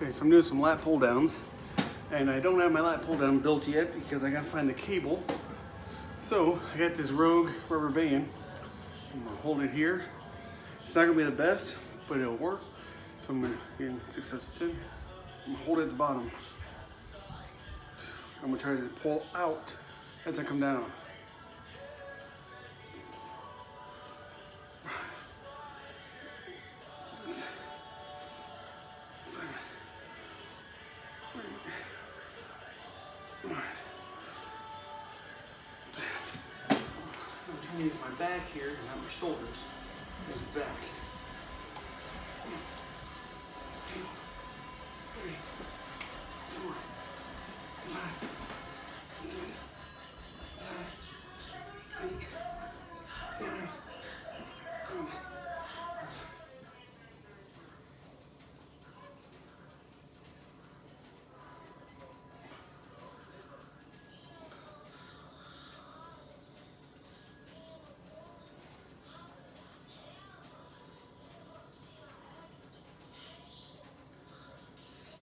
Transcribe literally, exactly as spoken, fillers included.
Okay, so I'm doing some lat pull downs, and I don't have my lat pull down built yet because I gotta find the cable. So I got this Rogue rubber band. I'm gonna hold it here. It's not gonna be the best, but it'll work. So I'm gonna, again, six, seven, ten. I'm gonna hold it at the bottom. I'm gonna try to pull out as I come down. Six, seven, eight, nine, ten. I'm trying to use my back here and not my shoulders. There's the back.